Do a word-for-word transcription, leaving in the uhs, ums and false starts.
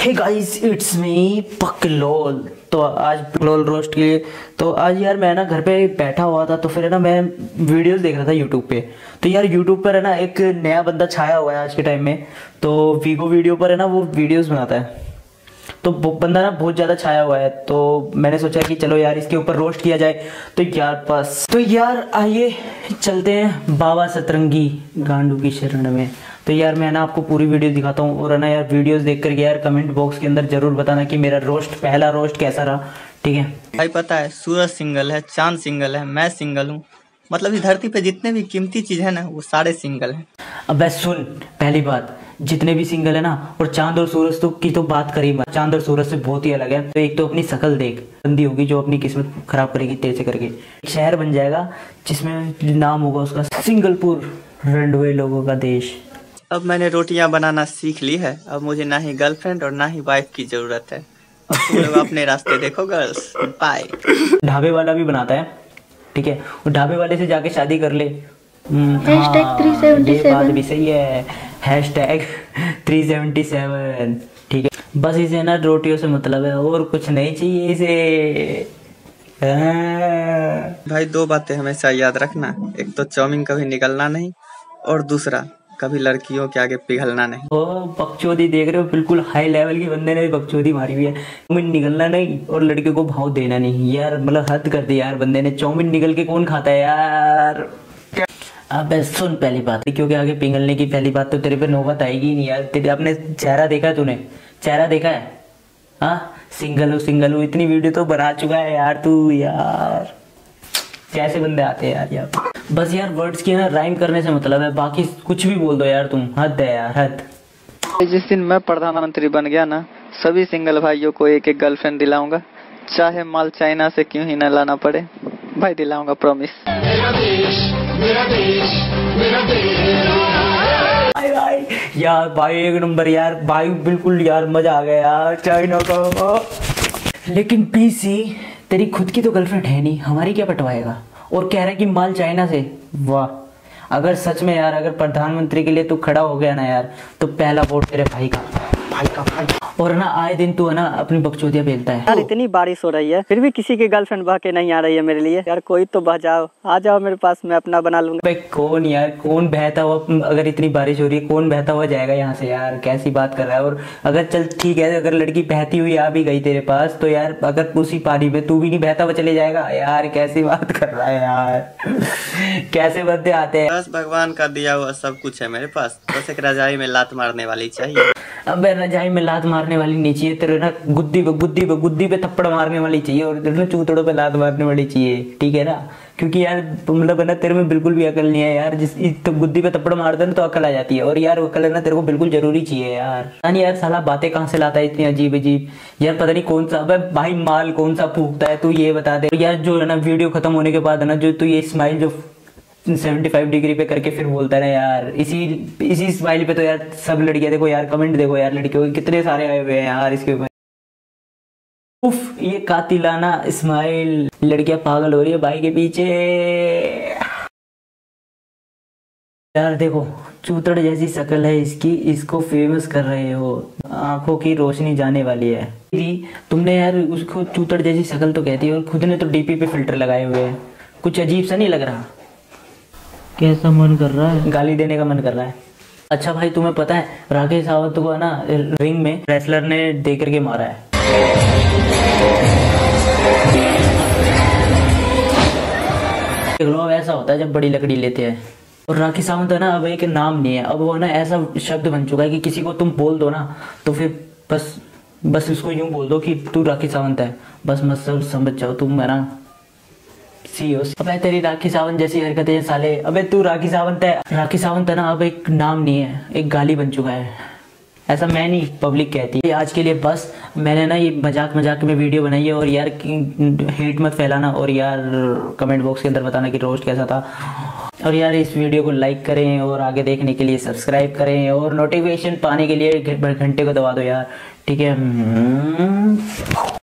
Hey guys it's me पकलोल। तो आज पकलोल roast के लिए तो आज यार मैं ना घर पे बैठा हुआ था, तो फिर है ना मैं वीडियोस देख रहा था यूट्यूब पे। तो यार यूट्यूब पर है ना एक नया बंदा छाया हुआ है आज के टाइम में। तो वीगो वीडियो पर है ना वो वीडियोस बनाता है, तो वो बंदा ना बहुत ज़्यादा छाया हुआ है। तो मैंने सोचा कि चलो यार इसके ऊपर रोस्ट किया जाए। तो यार बस तो यार आइए चलते हैं बाबा सतरंगी गांडू की शरण में। तो यार मैं ना आपको पूरी वीडियो दिखाता हूँ, और है ना यार वीडियोस देख करके यार कमेंट बॉक्स के अंदर जरूर बताना कि मेरा रोस्ट पहला रोस्ट कैसा रहा, ठीक है भाई। पता है सूरज सिंगल है, चांद सिंगल है, मैं सिंगल हूँ। मतलब इस धरती पे जितने भी कीमती चीज है ना वो सारे सिंगल हैं। अब बस सुन, पहली बात जितने भी सिंगल है ना, और चांद और सूरज तो की तो बात करी मत, चांद और सूरज से बहुत ही अलग है। तो एक तो अपनी शकल देख, बंदी होगी जो अपनी किस्मत खराब करेगी तेरे से करके। एक शहर बन जाएगा जिसमें नाम होगा उसका सिंगलपुर, रंडवे लोगों का देश। अब मैंने रोटियां बनाना सीख ली है, अब मुझे ना ही गर्लफ्रेंड और ना ही वाइफ की जरूरत है। अब तुम लोग अपने रास्ते देखो गर्ल्स, बाय। ढाबे वाला भी बनाता है, ठीक है, और ढाबे वाले से जाके शादी कर ले। हैशटैग थ्री सेवेंटी सेवन, ये बात भी सही है, हैशटैग थ्री सेवेंटी सेवन, ठीक है। बस इसे ना रोटियों से मतलब है और कुछ नहीं चाहिए इसे। भाई दो बातें हमेशा याद रखना, एक तो चाउमीन कभी निकलना नहीं, और दूसरा कभी लड़कियों के आगे पिघलना नहीं। ओ बकचोदी देख रहे हो, बिल्कुल हाई लेवल की बंदे ने बकचोदी मारी हुई है। चाउमीन निकलना नहीं और लड़कियों को भाव देना नहीं, यार मतलब हद कर दी यार बंदे ने। चाउमीन निकल के कौन खाता है यार। अब सुन, पहली बात लड़कियों के आगे पिघलने की पहली बात तो तेरे पे नौबत आएगी नहीं यार। तेरे अपने चेहरा देखा है तूने, चेहरा देखा है? हाँ सिंगल हो सिंगल हो इतनी वीडियो तो बना चुका है यार तू। यार कैसे बंदे आते हैं यार यार बस यार वर्ड्स की ना राइम करने से मतलब है, बाकी कुछ भी बोल दो यार तुम। हद है यार हद। जिस दिन मैं प्रधानमंत्री बन गया ना, सभी सिंगल भाइयों को एक एक गर्लफ्रेंड दिलाऊंगा, चाहे माल चाइना से क्यों ही न लाना पड़े। भाई दिलाऊंगा, प्रॉमिस। मेरा देश, मेरा देश, मेरा देश। भाई भाई यार भाई एक नंबर यार भाई, बिल्कुल यार मजा आ गया यार चाइना का। लेकिन पीसी तेरी खुद की तो गर्लफ्रेंड है नहीं, हमारी क्या पटवाएगा? और कह रहा है कि माल चाइना से। वाह, अगर सच में यार अगर प्रधानमंत्री के लिए तू खड़ा हो गया ना यार, तो पहला वोट तेरे भाई का, भाई का भाई। और ना आए दिन तू है ना अपनी बकचोदियां बेलता है यार। इतनी बारिश हो रही है फिर भी किसी की गर्लफ्रेंड बह के नहीं आ रही है मेरे लिए। यार कोई तो बह जाओ, आ जाओ मेरे पास, मैं अपना बना लूंगा। भाई कौन यार, कौन बहता हुआ, अगर इतनी बारिश हो रही है कौन बहता हुआ जाएगा यहाँ से यार? कैसी बात कर रहा है? और अगर चल ठीक है, अगर लड़की बहती हुई आ भी गई तेरे पास, तो यार अगर उसी पानी में तू भी नहीं बहता हुआ चले जाएगा यार? कैसी बात कर रहा है यार कैसे बंदे आते हैं? बस भगवान का दिया हुआ सब कुछ है मेरे पास, बस एक रजाई में लात मारने वाली चाहिए। अब रजाई में लात मारने वाली नहीं चाहिए तेरे ना, गुद्दी पे गुद्दी पे गुद्दी पे थप्पड़ मारने वाली चाहिए, और तेरे ना चूतड़ों पे लात मारने वाली चाहिए, ठीक है ना? क्योंकि यार मतलब है ना तेरे में बिल्कुल भी अकल नहीं है यार। जिस तो गुद्दी पे थप्पड़ मार दे ना तो अकल आ जाती है, और यार अकल है ना तेरे को बिल्कुल जरूरी चाहिए यार। यानी यार साला बातें कहाँ से लाता है इतनी अजीब अजीब यार, पता नहीं कौन सा भाई माल कौन सा फूकता है, तू ये बता दे यार। जो है ना वीडियो खत्म होने के बाद है ना, जो तू ये स्माइल जो पचहत्तर डिग्री पे करके फिर बोलता है यार, इसी इसी स्माइल पे तो यार सब लड़कियां देखो यार, कमेंट देखो यार, लड़कियों के कितने सारे आए हुए हैं यार इसके ऊपर। उफ ये कातिलाना स्माइल, लड़कियां पागल हो रही है भाई के पीछे यार। देखो चूतड़ जैसी शक्ल है इसकी, इसको फेमस कर रहे हो, आंखों की रोशनी जाने वाली है। तुमने यार उसको चूतड़ जैसी शक्ल तो कहती है, और खुद ने तो डीपी पे फिल्टर लगाए हुए हैं। कुछ अजीब सा नहीं लग रहा? कैसा मन कर रहा है? गाली देने का मन कर रहा है। अच्छा भाई तुम्हें पता है राकेश सावंत को है ना रिंग में रेसलर ने दे करके मारा है। देख लो अब ऐसा होता है जब बड़ी लकड़ी लेते हैं। और राकेश सावंत है ना अब एक नाम नहीं है, अब वो ना ऐसा शब्द बन चुका है कि किसी को तुम बोल दो ना तो फिर बस बस उसको यूं बोल दो कि तू राकेश सावंत है, बस मत सब समझ जाओ तुम है ना सी हो। अबे तेरी राखी सावंत जैसी हरकतें साले, अबे तू राखी सावंत है, राखी सावंत है ना अब एक नाम नहीं है, एक गाली बन चुका है। ऐसा मैं नहीं, पब्लिक कहती है। आज के लिए बस, मैंने ना ये मजाक मजाक में वीडियो बनाई है, और यार हेट मत फैलाना, और यार कमेंट बॉक्स के अंदर बताना कि रोस्ट कैसा था। और यार इस वीडियो को लाइक करें, और आगे देखने के लिए सब्सक्राइब करें, और नोटिफिकेशन पाने के लिए घंटे को दबा दो यार, ठीक है।